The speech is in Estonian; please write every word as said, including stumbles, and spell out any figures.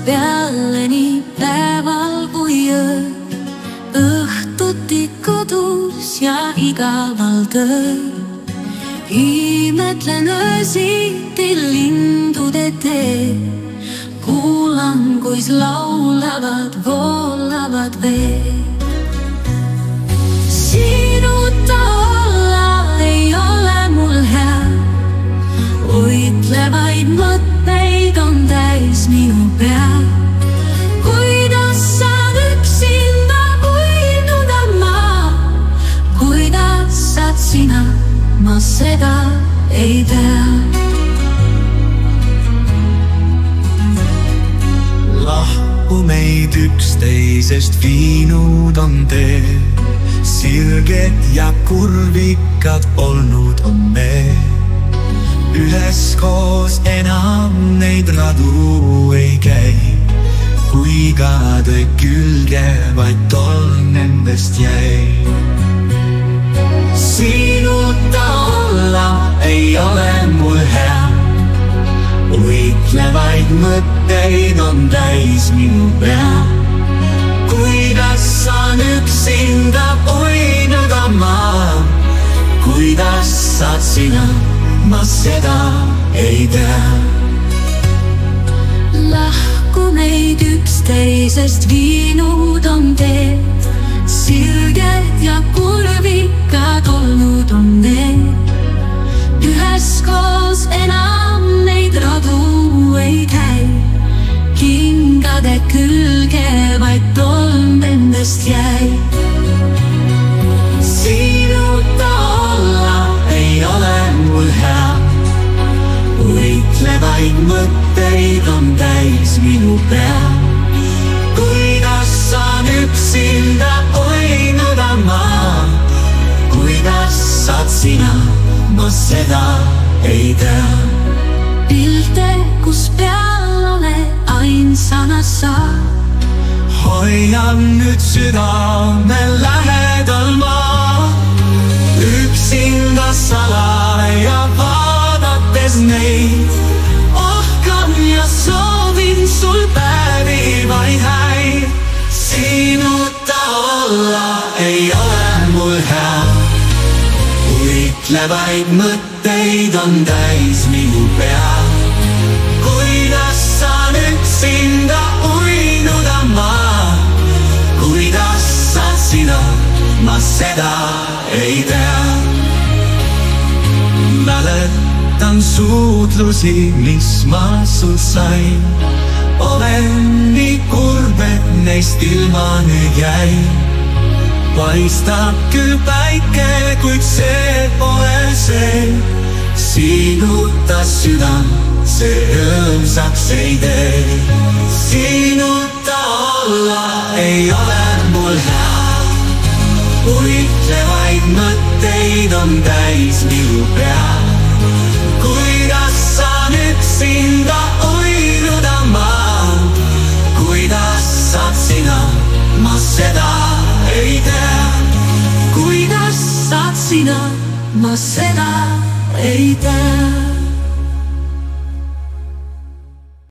peale nii päeval kui ööl, õhtuti kodus ja igaval tööl. Imetlen öösiti lindude teel, kuulan, kuis laulavad, voolavad veel. Sinuta olla ei ole mul hea, uitlevaid mõtteid on täis minu pea. Kuidas saan üksinda uinuda ma, kuidas saad sina, ma seda ei tea. Lahku meid üksteisest viinud on tee, sirged ja kurvikad olnud on me. Üheskoos enam neid radu ei käi, kuigade külge vaid tolm nendest jäi. Sinuta olla ei ole mul hea, uitlevaid mõtteid on täis minu pea. Kuidas saan üksinda uinuda ma, kuidas saad sina, ma seda ei tea. Lahku meid üksteisest viinud on teed, sirged ja kurvikad olnud on need. Üheskoos enam neid radu ei käi, kingade külge vaid tolm nendest jäi. Sinuta olla ei ole mul hea, uitlevaid mõtteid on täis minu pea. Kuidas saan üksinda uinuda ma, kuidas saad sina, ma seda ei tea. Pilte, kus peal oled ainsana sa, hoian nüüd südame lähedal ma. Üksinda salaja vaadates neid, ohkan ja soovin sul päevi vaid häid. Sinuta olla ei ole mul hea, uitlevaid mõtteid on täis minu pea. Kuidas saan üksinda uinuda ma, kuidas saad sina, ma seda ei tea. Mäletan suudlusi, mis ma sul sain, olen nii kurb, et neist ilma nüüd jäin. Paistab küll päike, kuid see pole see, sinuta südam, see rõõmsaks ei tee. Sinuta olla ei ole mul hea, uitlevaid mõtteid on täis minu pea. Kuidas saan üksinda uinuda ma, kuidas saad sina, ma seda ei tea. Kuidas saad sina, ma seda ei tea.